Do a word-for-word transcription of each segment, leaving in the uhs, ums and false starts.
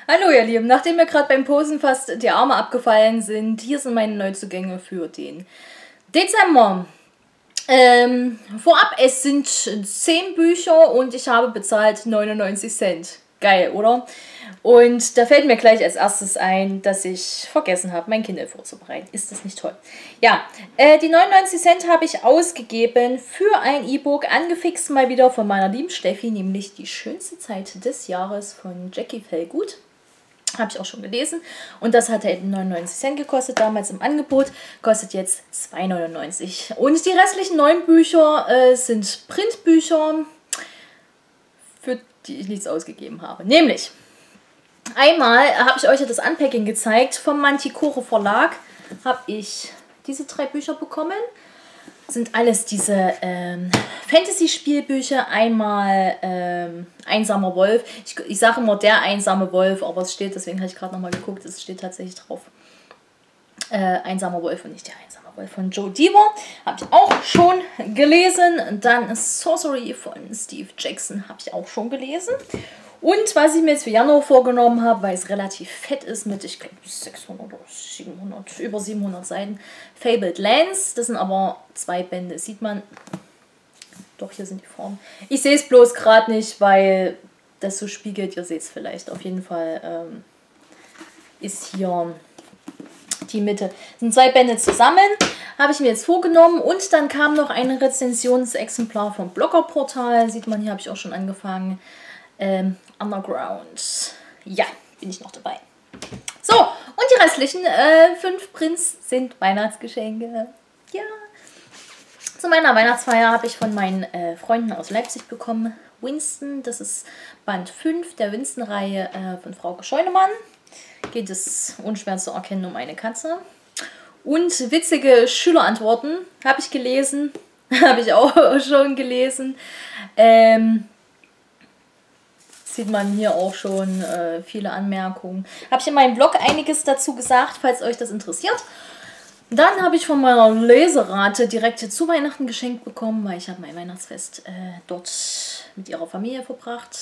Hallo ihr Lieben, nachdem mir gerade beim Posen fast die Arme abgefallen sind, hier sind meine Neuzugänge für den Dezember. Ähm, vorab, es sind zehn Bücher und ich habe bezahlt neunundneunzig Cent. Geil, oder? Und da fällt mir gleich als erstes ein, dass ich vergessen habe, mein Kindle vorzubereiten. Ist das nicht toll? Ja, äh, die neunundneunzig Cent habe ich ausgegeben für ein E-Book, angefixt mal wieder von meiner lieben Steffi, nämlich Die schönste Zeit des Jahres von Jackie Fellgut. Habe ich auch schon gelesen. Und das hat eben neunundneunzig Cent gekostet, damals im Angebot. Kostet jetzt zwei neunundneunzig. Und die restlichen neun Bücher äh, sind Printbücher, für die ich nichts ausgegeben habe. Nämlich, einmal habe ich euch ja das Unpacking gezeigt. Vom Manticore Verlag habe ich diese drei Bücher bekommen. Sind alles diese ähm, Fantasy-Spielbücher. Einmal ähm, Einsamer Wolf. Ich, ich sage immer der einsame Wolf, aber es steht, deswegen habe ich gerade nochmal geguckt, es steht tatsächlich drauf. Äh, Einsamer Wolf und nicht der einsame Wolf von Joe Diver. Habe ich auch schon gelesen. Dann Sorcery von Steve Jackson habe ich auch schon gelesen. Und was ich mir jetzt für Januar vorgenommen habe, weil es relativ fett ist mit, ich glaube, sechshundert oder siebenhundert, über siebenhundert Seiten, Fabled Lands. Das sind aber zwei Bände, sieht man. Doch, hier sind die Formen. Ich sehe es bloß gerade nicht, weil das so spiegelt. Ihr seht es vielleicht. Auf jeden Fall ähm, ist hier die Mitte. Das sind zwei Bände zusammen, habe ich mir jetzt vorgenommen. Und dann kam noch ein Rezensionsexemplar vom Bloggerportal. Sieht man, hier habe ich auch schon angefangen. Ähm, Underground. Ja, bin ich noch dabei. So, und die restlichen äh, fünf Prints sind Weihnachtsgeschenke. Ja. Zu meiner Weihnachtsfeier habe ich von meinen äh, Freunden aus Leipzig bekommen Winston. Das ist Band fünf der Winston-Reihe äh, von Frau Scheunemann. Geht es unschwer zu erkennen um eine Katze. Und witzige Schülerantworten habe ich gelesen. habe ich auch schon gelesen. Ähm... Sieht man hier auch schon äh, viele Anmerkungen. Habe ich in meinem Blog einiges dazu gesagt, falls euch das interessiert. Dann habe ich von meiner Leserate direkt zu Weihnachten geschenkt bekommen, weil ich habe mein Weihnachtsfest äh, dort mit ihrer Familie verbracht.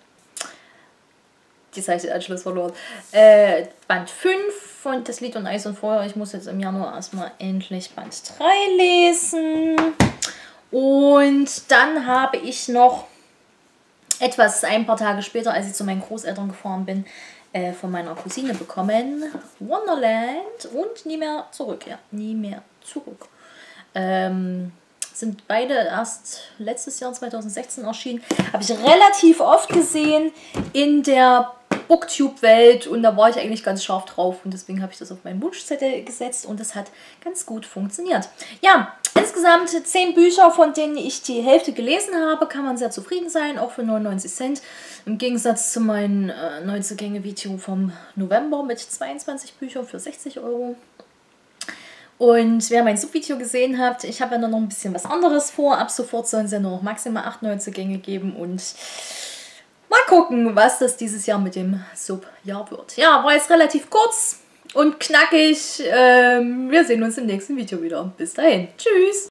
Jetzt habe ich den Anschluss verloren. Äh, Band fünf von Das Lied und Eis und Feuer. Ich muss jetzt im Januar erstmal endlich Band drei lesen. Und dann habe ich noch etwas ein paar Tage später, als ich zu meinen Großeltern gefahren bin, äh, von meiner Cousine bekommen. Wonderland und Nie mehr zurück. Ja, Nie mehr zurück. Ähm, sind beide erst letztes Jahr zweitausendsechzehn erschienen. Habe ich relativ oft gesehen in der Booktube-Welt und da war ich eigentlich ganz scharf drauf und deswegen habe ich das auf meinen Wunschzettel gesetzt und das hat ganz gut funktioniert. Ja, insgesamt zehn Bücher, von denen ich die Hälfte gelesen habe, kann man sehr zufrieden sein, auch für neunundneunzig Cent. Im Gegensatz zu meinem äh, Neuzugänge-Video vom November mit zweiundzwanzig Büchern für sechzig Euro. Und wer mein Subvideo gesehen hat, ich habe ja noch ein bisschen was anderes vor. Ab sofort sollen es ja nur noch maximal acht Neuzugänge geben und mal gucken, was das dieses Jahr mit dem Sub-Jahr wird. Ja, war jetzt relativ kurz und knackig. Ähm, wir sehen uns im nächsten Video wieder. Bis dahin. Tschüss!